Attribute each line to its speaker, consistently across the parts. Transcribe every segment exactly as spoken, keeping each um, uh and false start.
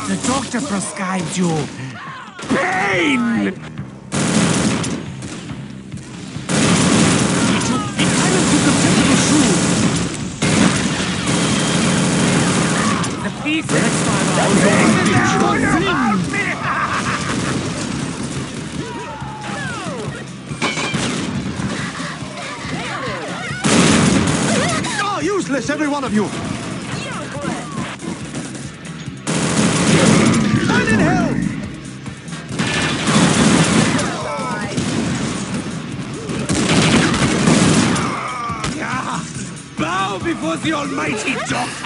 Speaker 1: The doctor prescribed you pain! It took the silence to contemptible shrew. The piece the next five hours
Speaker 2: Oh, useless, every one of you! Burn in hell!
Speaker 1: Yeah. Bow before the almighty doctor!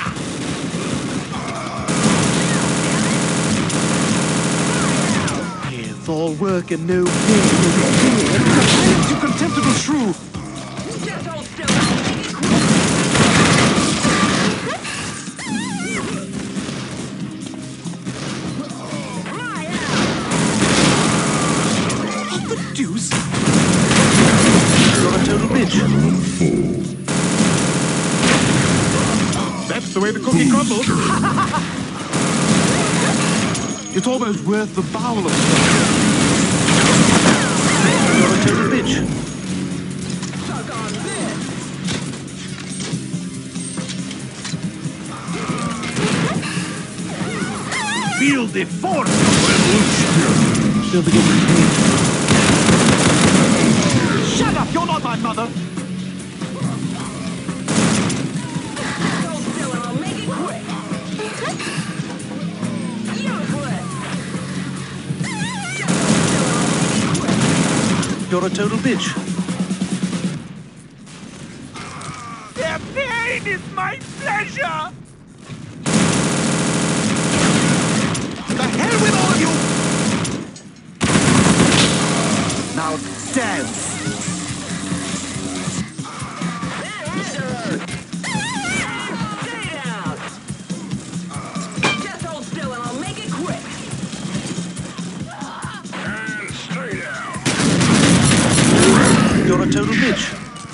Speaker 2: It's all work and no play. You contemptible shrew! What the deuce? You're a total bitch. That's the way the cookie crumbles. It's almost worth the bowel of stuff. You're a total bitch.
Speaker 3: Suck on this.
Speaker 1: Feel the force of revolution!
Speaker 2: Still begin to pain. Shut up! You're not my mother!
Speaker 3: Hold still and I'll make it quick. Useless. Just hold still and I'll make it quick.
Speaker 2: You're a total bitch.
Speaker 1: Their pain is my pleasure!
Speaker 2: The hell with all you! Now dance!
Speaker 3: That had to hurt. Stay down. Just hold still and I'll make it quick.
Speaker 4: And stay down.
Speaker 2: You're a total bitch.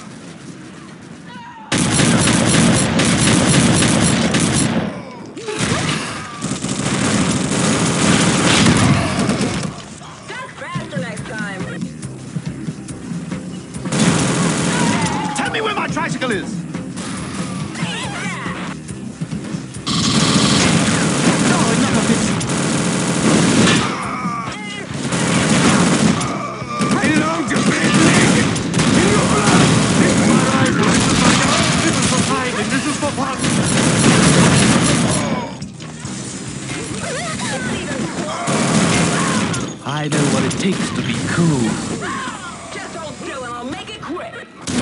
Speaker 3: Duck faster next time.
Speaker 2: Tell me where my tricycle is!
Speaker 3: Eat that.
Speaker 2: No, enough of this!
Speaker 1: Belong to Bentley! In your blood! This is my rifle! This is for fighting! This is for fun!
Speaker 2: I know what it takes to be cool.
Speaker 3: Just hold still and I'll make it quick.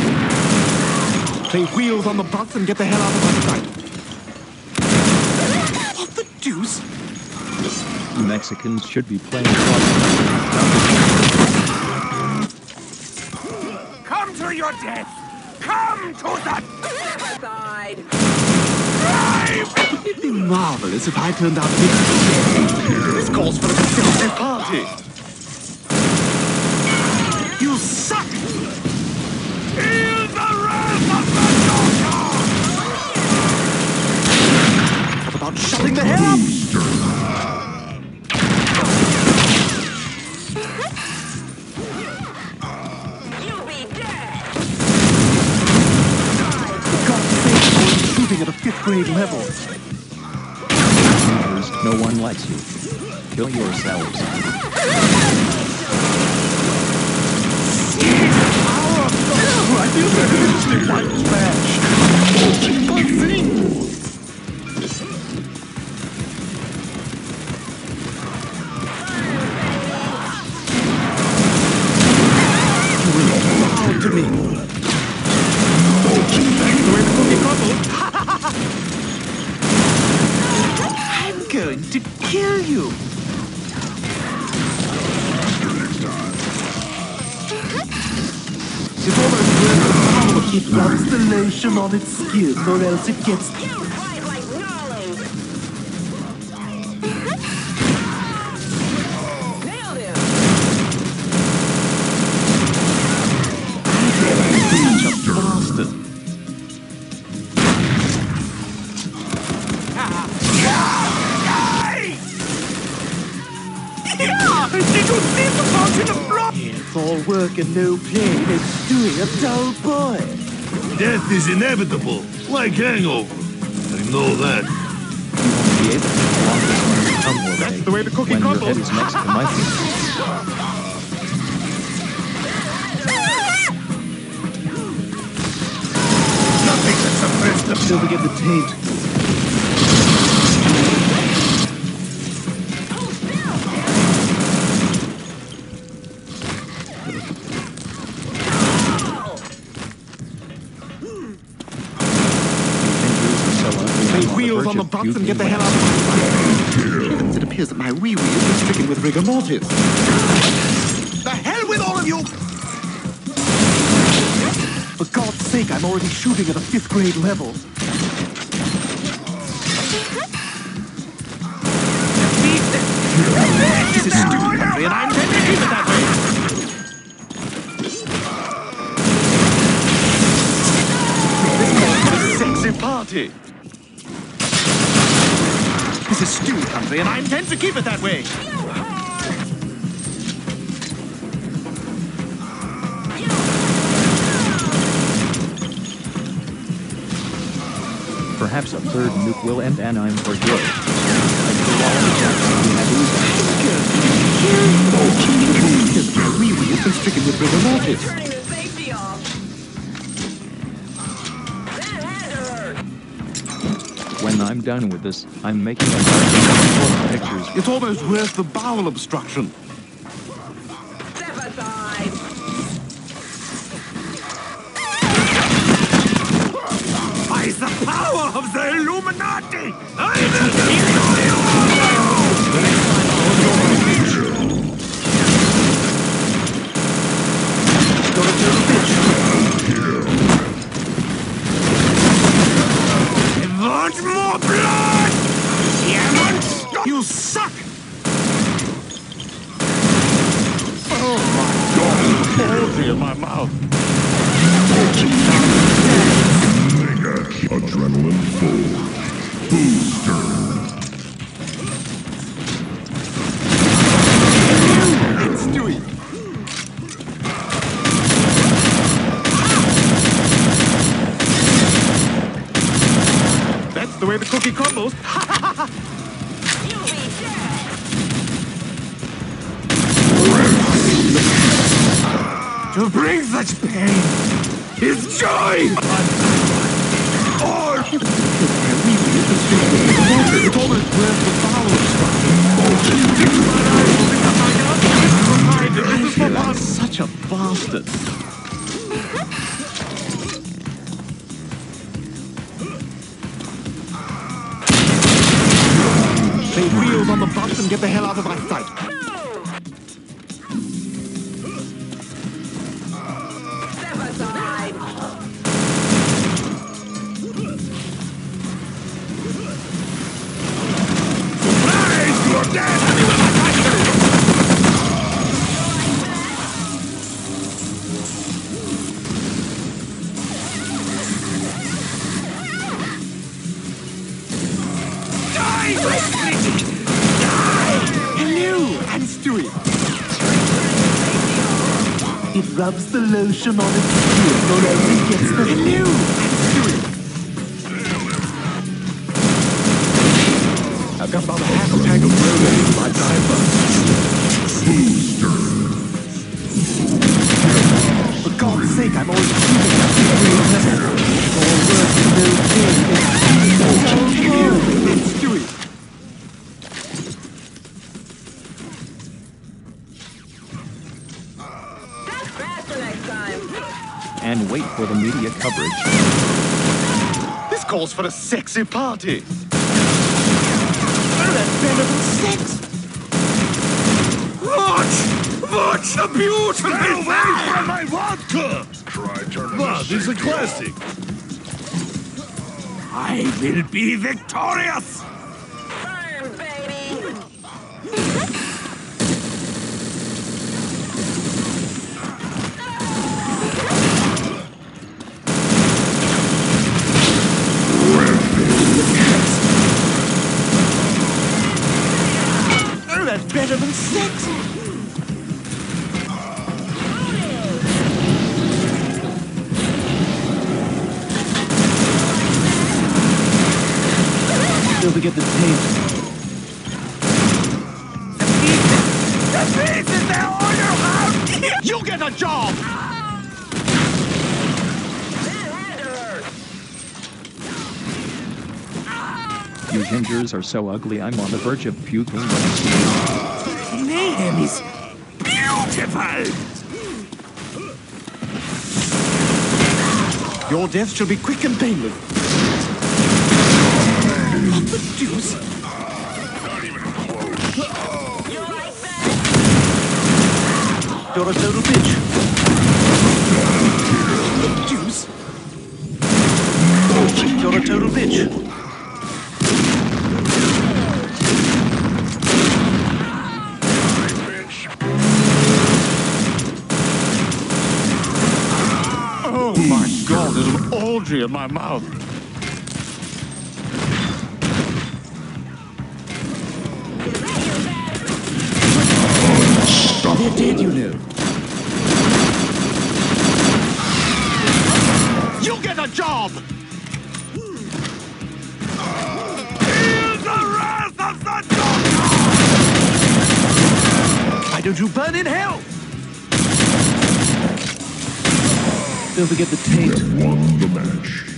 Speaker 2: Play wheels on the bus and get the hell out of my sight. What the deuce?
Speaker 5: Mexicans should be playing.
Speaker 1: Come to your death! Come to the
Speaker 3: Step aside.
Speaker 1: drive!
Speaker 2: It'd be marvelous if I turned out to be... This calls for a conservative party. You suck!
Speaker 1: Feel the wrath of the doctor!
Speaker 2: What about shutting the hell up?
Speaker 3: You'll be dead.
Speaker 2: For God's sake, you're shooting at a fifth grade level.
Speaker 5: No one likes you. Kill yourselves.
Speaker 2: I feel like white trash. Buzzing! You will bow to me. The way the cookie crumbles. I'm going to kill you. It's almost worth the power. It rubs the lotion on its skin, or else it gets...
Speaker 3: You fight like gnarly. Nailed him.
Speaker 2: Such a bastard. all work and no play makes Stewie a dull boy.
Speaker 1: Death is inevitable, like hangover. I know that.
Speaker 5: You won't be able to prolong this when you come your
Speaker 2: That's
Speaker 5: way,
Speaker 2: the way the cookie
Speaker 5: when your
Speaker 2: crumbles.
Speaker 5: head is next to my feet.
Speaker 1: Nothing can suppress the
Speaker 2: Don't forget the taint.
Speaker 5: Say
Speaker 2: Wheels on the butts and get the hell out of my sight. It appears that my wee-wee has been stricken with rigor mortis. The hell with all of you! For God's sake, I'm already shooting at a fifth grade level. This is stupid country, and I'm going to keep it that way. This calls for a sexy party. This is Stewie country, and I intend to keep it that way.
Speaker 5: Perhaps a third nuke will end and I'm for good. Like the wall of Jackson, we had
Speaker 2: Because my wee-wee has been stricken with rigor mortis.
Speaker 3: Turning the safety off. That had to hurt.
Speaker 5: When I'm done with this, I'm making a bunch of pictures.
Speaker 2: It's almost worth the bowel obstruction.
Speaker 3: Step aside.
Speaker 1: By the power of the Illuminati, I will destroy you all! I want more blood! You monster!
Speaker 2: You suck! Oh my God! Poultry in my mouth.
Speaker 4: Mega adrenaline full. Booster.
Speaker 2: Stewie. That's the way the cookie crumbles.
Speaker 3: You'll be dead.
Speaker 1: To bring such pain is joy! Or
Speaker 2: It's almost worth the bowel obstruction.
Speaker 1: this is for
Speaker 2: I'm such a bastard. Say wheels on the bus and get the hell out of my sight.
Speaker 3: Step aside.
Speaker 1: surprise! You're dead! Die!
Speaker 2: Hello, I'm Stewie. It rubs the lotion on its skin, not only gets the... Hello, I'm Stewie. I've got about a half a tank of Rogaine in my diaper. For God's sake, I'm already shooting at the green level. All work and no play. It's Stewie.
Speaker 3: That's faster next time.
Speaker 5: And wait for the media coverage.
Speaker 2: This calls for a sexy party. Oh, that's better than sex.
Speaker 1: What? What a beautiful
Speaker 4: Stay away
Speaker 1: thing!
Speaker 4: from my vodka! Try turning
Speaker 1: Wow,
Speaker 4: this
Speaker 1: this is a
Speaker 4: thing
Speaker 1: classic. I will be victorious!
Speaker 3: Burn, baby.
Speaker 2: Oh, that's better than sex. Don't forget the tape.
Speaker 1: The pieces, they're on your house!
Speaker 2: You get a job!
Speaker 5: Your gingers are so ugly I'm on the verge of puking.
Speaker 1: Mayhem is beautiful!
Speaker 2: Your death shall be quick and painless. What the deuce?
Speaker 4: Not even close.
Speaker 3: You like that?
Speaker 2: You're a total bitch. The deuce? You're a total bitch. Oh my God, there's an orgy in my mouth. They're dead, you know. You get a job!
Speaker 1: Feel the wrath of the Doctor!
Speaker 2: Why don't you burn in hell? Don't forget the tape.
Speaker 4: Won the match.